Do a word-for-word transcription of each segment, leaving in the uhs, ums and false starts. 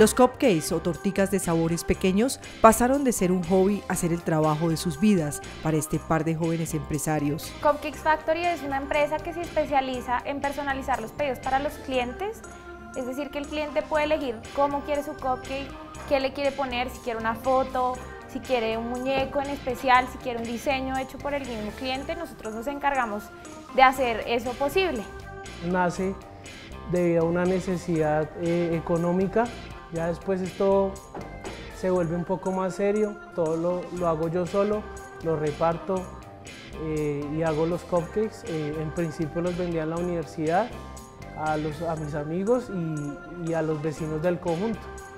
Los cupcakes o torticas de sabores pequeños pasaron de ser un hobby a ser el trabajo de sus vidas para este par de jóvenes empresarios. Cupcakes Factory es una empresa que se especializa en personalizar los pedidos para los clientes, es decir, que el cliente puede elegir cómo quiere su cupcake, qué le quiere poner, si quiere una foto, si quiere un muñeco en especial, si quiere un diseño hecho por el mismo cliente. Nosotros nos encargamos de hacer eso posible. Nace debido a una necesidad eh, económica. Ya después esto se vuelve un poco más serio, todo lo, lo hago yo solo, lo reparto eh, y hago los cupcakes. Eh, en principio los vendía en la universidad a, los, a mis amigos y, y a los vecinos del conjunto.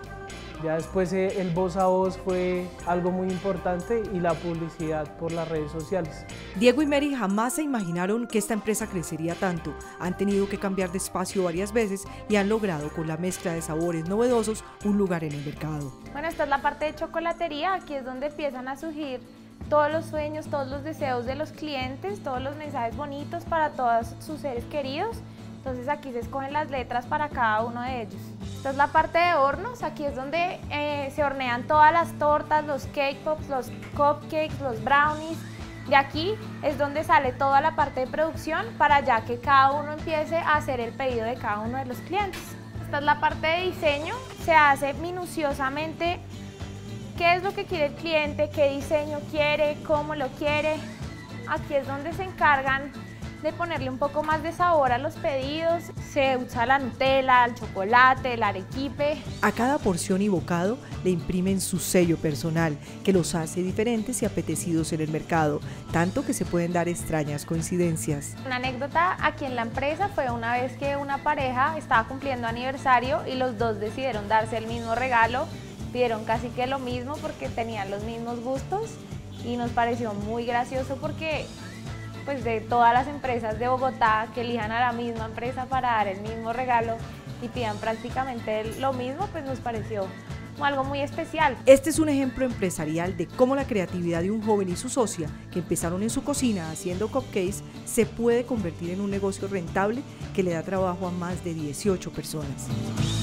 Ya después eh, el voz a voz fue algo muy importante y la publicidad por las redes sociales. Diego y Mary jamás se imaginaron que esta empresa crecería tanto. Han tenido que cambiar de espacio varias veces y han logrado con la mezcla de sabores novedosos un lugar en el mercado. Bueno, esta es la parte de chocolatería, aquí es donde empiezan a surgir todos los sueños, todos los deseos de los clientes, todos los mensajes bonitos para todos sus seres queridos. Entonces aquí se escogen las letras para cada uno de ellos. Esta es la parte de hornos, aquí es donde eh, se hornean todas las tortas, los cake pops, los cupcakes, los brownies. De aquí es donde sale toda la parte de producción para ya que cada uno empiece a hacer el pedido de cada uno de los clientes. Esta es la parte de diseño, se hace minuciosamente qué es lo que quiere el cliente, qué diseño quiere, cómo lo quiere. Aquí es donde se encargan de ponerle un poco más de sabor a los pedidos. Se usa la Nutella, el chocolate, el arequipe. A cada porción y bocado le imprimen su sello personal, que los hace diferentes y apetecidos en el mercado, tanto que se pueden dar extrañas coincidencias. Una anécdota aquí en la empresa fue una vez que una pareja estaba cumpliendo aniversario y los dos decidieron darse el mismo regalo, pidieron casi que lo mismo porque tenían los mismos gustos y nos pareció muy gracioso porque pues de todas las empresas de Bogotá que elijan a la misma empresa para dar el mismo regalo y pidan prácticamente lo mismo, pues nos pareció algo muy especial. Este es un ejemplo empresarial de cómo la creatividad de un joven y su socia, que empezaron en su cocina haciendo cupcakes, se puede convertir en un negocio rentable que le da trabajo a más de dieciocho personas.